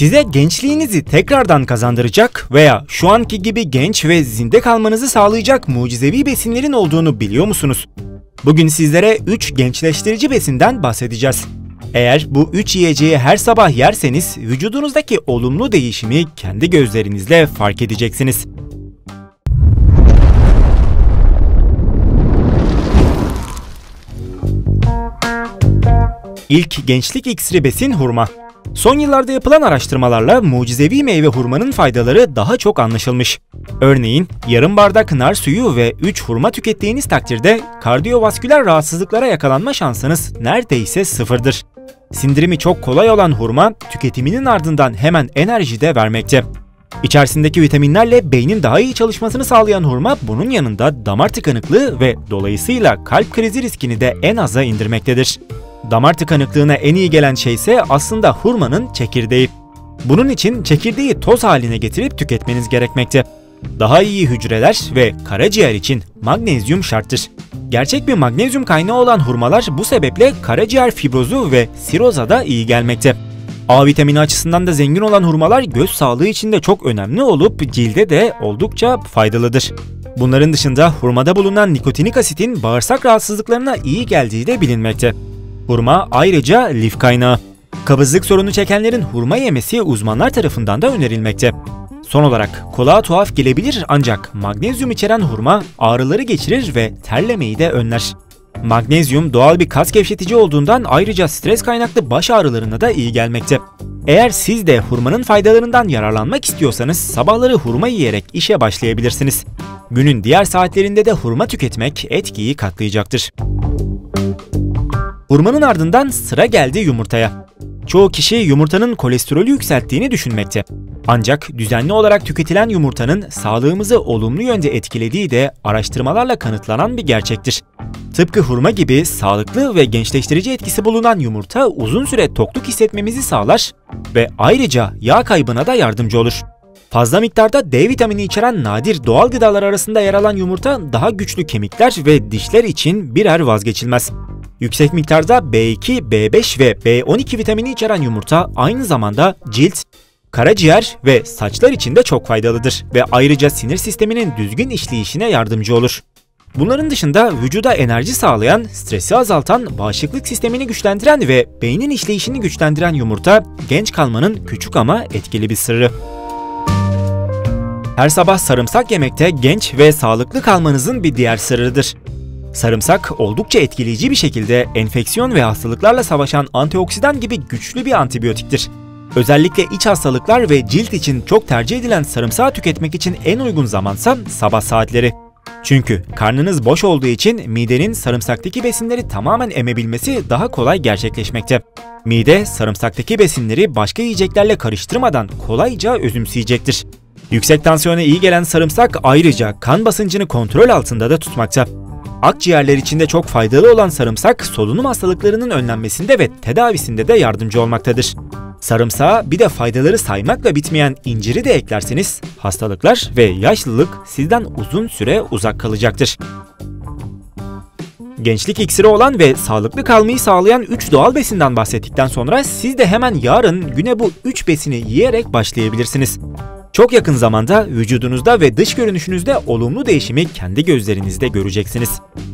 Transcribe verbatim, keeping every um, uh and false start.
Size gençliğinizi tekrardan kazandıracak veya şu anki gibi genç ve zinde kalmanızı sağlayacak mucizevi besinlerin olduğunu biliyor musunuz? Bugün sizlere üç gençleştirici besinden bahsedeceğiz. Eğer bu üç yiyeceği her sabah yerseniz vücudunuzdaki olumlu değişimi kendi gözlerinizle fark edeceksiniz. İlk gençlik iksiri besin hurma. Son yıllarda yapılan araştırmalarla mucizevi meyve hurmanın faydaları daha çok anlaşılmış. Örneğin yarım bardak nar suyu ve üç hurma tükettiğiniz takdirde kardiyovasküler rahatsızlıklara yakalanma şansınız neredeyse sıfırdır. Sindirimi çok kolay olan hurma tüketiminin ardından hemen enerji de vermekte. İçerisindeki vitaminlerle beynin daha iyi çalışmasını sağlayan hurma bunun yanında damar tıkanıklığı ve dolayısıyla kalp krizi riskini de en aza indirmektedir. Damar tıkanıklığına en iyi gelen şey ise aslında hurmanın çekirdeği. Bunun için çekirdeği toz haline getirip tüketmeniz gerekmekte. Daha iyi hücreler ve karaciğer için magnezyum şarttır. Gerçek bir magnezyum kaynağı olan hurmalar bu sebeple karaciğer fibrozu ve siroza da iyi gelmekte. A vitamini açısından da zengin olan hurmalar göz sağlığı için de çok önemli olup cilde de oldukça faydalıdır. Bunların dışında hurmada bulunan nikotinik asitin bağırsak rahatsızlıklarına iyi geldiği de bilinmekte. Hurma ayrıca lif kaynağı. Kabızlık sorunu çekenlerin hurma yemesi uzmanlar tarafından da önerilmekte. Son olarak kulağa tuhaf gelebilir ancak magnezyum içeren hurma ağrıları geçirir ve terlemeyi de önler. Magnezyum doğal bir kas gevşetici olduğundan ayrıca stres kaynaklı baş ağrılarına da iyi gelmekte. Eğer siz de hurmanın faydalarından yararlanmak istiyorsanız sabahları hurma yiyerek işe başlayabilirsiniz. Günün diğer saatlerinde de hurma tüketmek etkiyi katlayacaktır. Hurmanın ardından sıra geldi yumurtaya. Çoğu kişi yumurtanın kolesterolü yükselttiğini düşünmekte. Ancak düzenli olarak tüketilen yumurtanın sağlığımızı olumlu yönde etkilediği de araştırmalarla kanıtlanan bir gerçektir. Tıpkı hurma gibi sağlıklı ve gençleştirici etkisi bulunan yumurta uzun süre tokluk hissetmemizi sağlar ve ayrıca yağ kaybına da yardımcı olur. Fazla miktarda D vitamini içeren nadir doğal gıdalar arasında yer alan yumurta daha güçlü kemikler ve dişler için birer vazgeçilmez. Yüksek miktarda B iki, B beş ve B on iki vitamini içeren yumurta aynı zamanda cilt, karaciğer ve saçlar için de çok faydalıdır ve ayrıca sinir sisteminin düzgün işleyişine yardımcı olur. Bunların dışında vücuda enerji sağlayan, stresi azaltan, bağışıklık sistemini güçlendiren ve beynin işleyişini güçlendiren yumurta genç kalmanın küçük ama etkili bir sırrı. Her sabah sarımsak yemekte genç ve sağlıklı kalmanızın bir diğer sırrıdır. Sarımsak oldukça etkileyici bir şekilde enfeksiyon ve hastalıklarla savaşan antioksidan gibi güçlü bir antibiyotiktir. Özellikle iç hastalıklar ve cilt için çok tercih edilen sarımsağı tüketmek için en uygun zamansa sabah saatleri. Çünkü karnınız boş olduğu için midenin sarımsaktaki besinleri tamamen emebilmesi daha kolay gerçekleşmekte. Mide sarımsaktaki besinleri başka yiyeceklerle karıştırmadan kolayca özümseyecektir. Yüksek tansiyona iyi gelen sarımsak ayrıca kan basıncını kontrol altında da tutmakta. Akciğerler için de çok faydalı olan sarımsak solunum hastalıklarının önlenmesinde ve tedavisinde de yardımcı olmaktadır. Sarımsağa bir de faydaları saymakla bitmeyen inciri de eklerseniz hastalıklar ve yaşlılık sizden uzun süre uzak kalacaktır. Gençlik iksiri olan ve sağlıklı kalmayı sağlayan üç doğal besinden bahsettikten sonra siz de hemen yarın güne bu üç besini yiyerek başlayabilirsiniz. Çok yakın zamanda vücudunuzda ve dış görünüşünüzde olumlu değişimi kendi gözlerinizde göreceksiniz.